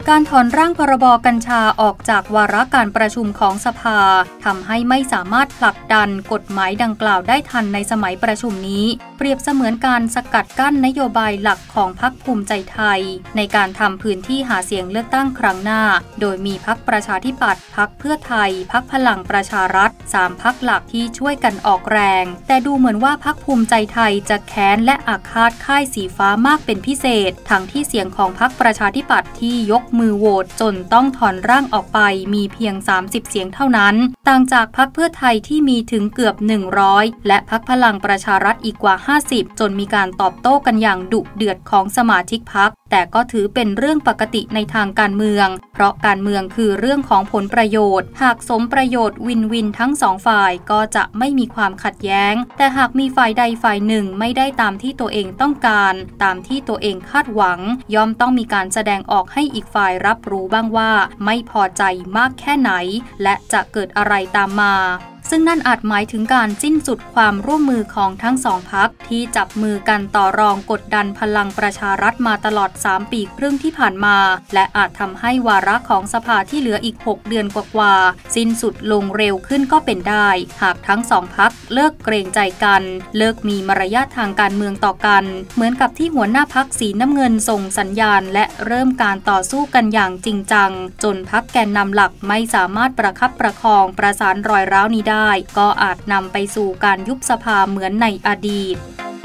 การถอนร่างพรบกัญชาออกจากวาระการประชุมของสภาทำให้ไม่สามารถผลักดันกฎหมายดังกล่าวได้ทันในสมัยประชุมนี้เปรียบเสมือนการสกัดกั้นนโยบายหลักของพรรคภูมิใจไทยในการทำพื้นที่หาเสียงเลือกตั้งครั้งหน้าโดยมีพรรคประชาธิปัตย์พรรคเพื่อไทยพรรคพลังประชารัฐ3พรรคหลักที่ช่วยกันออกแรงแต่ดูเหมือนว่าพรรคภูมิใจไทยจะแค้นและอาฆาตค่ายสีฟ้ามากเป็นพิเศษทั้งที่เสียงของพรรคประชาธิปัตย์ที่ยกมือโหวตจนต้องถอนร่างออกไปมีเพียง30เสียงเท่านั้นต่างจากพรรคเพื่อไทยที่มีถึงเกือบ100และพรรคพลังประชารัฐอีกกว่า50จนมีการตอบโต้กันอย่างดุเดือดของสมาชิกพรรคแต่ก็ถือเป็นเรื่องปกติในทางการเมืองเพราะการเมืองคือเรื่องของผลประโยชน์หากสมประโยชน์วินวินทั้ง2ฝ่ายก็จะไม่มีความขัดแย้งแต่หากมีฝ่ายใดฝ่ายหนึ่งไม่ได้ตามที่ตัวเองต้องการตามที่ตัวเองคาดหวังย่อมต้องมีการแสดงออกให้อีกฝ่ายรับรู้บ้างว่าไม่พอใจมากแค่ไหนและจะเกิดอะไรตามมาซึ่งนั่นอาจหมายถึงการสิ้นสุดความร่วมมือของทั้งสองพรรคที่จับมือกันต่อรองกดดันพลังประชารัฐมาตลอด3 ปีครึ่งที่ผ่านมาและอาจทำให้วาระของสภาที่เหลืออีก6 เดือนกว่าๆสิ้นสุดลงเร็วขึ้นก็เป็นได้หากทั้งสองพรรคเลิกเกรงใจกันเลิกมีมารยาททางการเมืองต่อกันเหมือนกับที่หัวหน้าพรรคสีน้ำเงินส่งสัญญาณและเริ่มการต่อสู้กันอย่างจริงจังจนพรรคแกนนำหลักไม่สามารถประคับประคองประสานรอยร้าวนี้ได้ก็อาจนำไปสู่การยุบสภาเหมือนในอดีต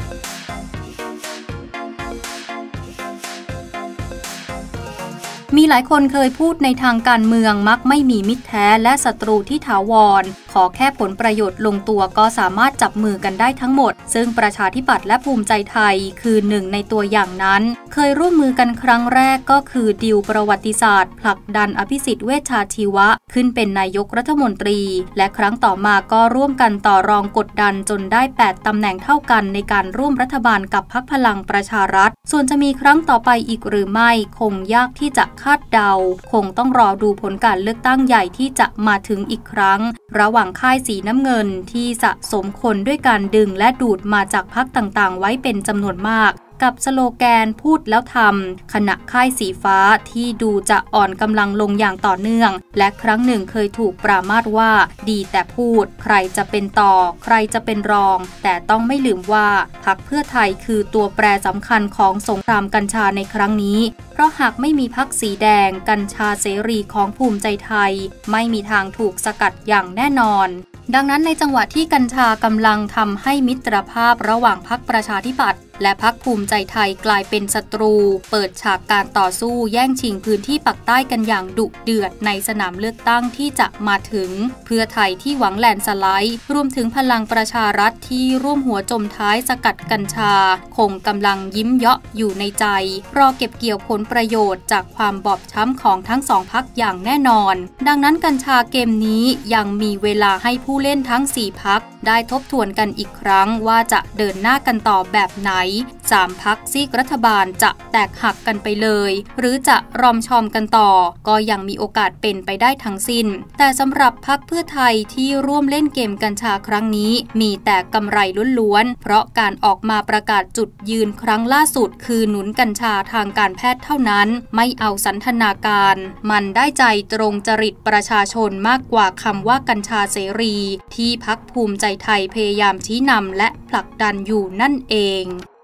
มีหลายคนเคยพูดในทางการเมืองมักไม่มีมิตรแท้และศัตรูที่ถาวรขอแค่ผลประโยชน์ลงตัวก็สามารถจับมือกันได้ทั้งหมดซึ่งประชาธิปัตย์และภูมิใจไทยคือหนึ่งในตัวอย่างนั้นเคยร่วมมือกันครั้งแรกก็คือดีลประวัติศาสตร์ผลักดันอภิสิทธิ์เวชชาชีวะขึ้นเป็นนายกรัฐมนตรีและครั้งต่อมาก็ร่วมกันต่อรองกดดันจนได้8 ตำแหน่งเท่ากันในการร่วมรัฐบาลกับพรรคพลังประชารัฐส่วนจะมีครั้งต่อไปอีกหรือไม่คงยากที่จะคาดเดาคงต้องรอดูผลการเลือกตั้งใหญ่ที่จะมาถึงอีกครั้งระหว่างค่ายสีน้ำเงินที่สะสมคนด้วยการดึงและดูดมาจากพรรคต่างๆไว้เป็นจำนวนมากกับสโลแกนพูดแล้วทำขณะค่ายสีฟ้าที่ดูจะอ่อนกำลังลงอย่างต่อเนื่องและครั้งหนึ่งเคยถูกปรามาสว่าดีแต่พูดใครจะเป็นต่อใครจะเป็นรองแต่ต้องไม่ลืมว่าพรรคเพื่อไทยคือตัวแปรสำคัญของสงครามกัญชาในครั้งนี้เพราะหากไม่มีพรรคสีแดงกัญชาเสรีของภูมิใจไทยไม่มีทางถูกสกัดอย่างแน่นอนดังนั้นในจังหวะที่กัญชากำลังทำให้มิตรภาพระหว่างพรรคประชาธิปัตย์และพรรคภูมิใจไทยกลายเป็นศัตรูเปิดฉากการต่อสู้แย่งชิงพื้นที่ปักใต้กันอย่างดุเดือดในสนามเลือกตั้งที่จะมาถึงเพื่อไทยที่หวังแลนด์สไลด์รวมถึงพลังประชารัฐที่ร่วมหัวจมท้ายสกัดกัญชาคงกำลังยิ้มเยาะอยู่ในใจรอเก็บเกี่ยวผลประโยชน์จากความบอบช้ำของทั้งสองพรรคอย่างแน่นอนดังนั้นกัญชาเกมนี้ยังมีเวลาให้ผู้เล่นทั้ง4 พรรคได้ทบทวนกันอีกครั้งว่าจะเดินหน้ากันต่อแบบไหน3 พรรคซีกรัฐบาลจะแตกหักกันไปเลยหรือจะรอมชอมกันต่อก็ยังมีโอกาสเป็นไปได้ทั้งสิ้นแต่สำหรับพรรคเพื่อไทยที่ร่วมเล่นเกมกัญชาครั้งนี้มีแต่กำไรล้วนๆเพราะการออกมาประกาศจุดยืนครั้งล่าสุดคือหนุนกัญชาทางการแพทย์เท่านั้นไม่เอาสันทนาการมันได้ใจตรงจริตประชาชนมากกว่าคำว่ากัญชาเสรีที่พรรคภูมิใจไทยพยายามชี้นำและผลักดันอยู่นั่นเอง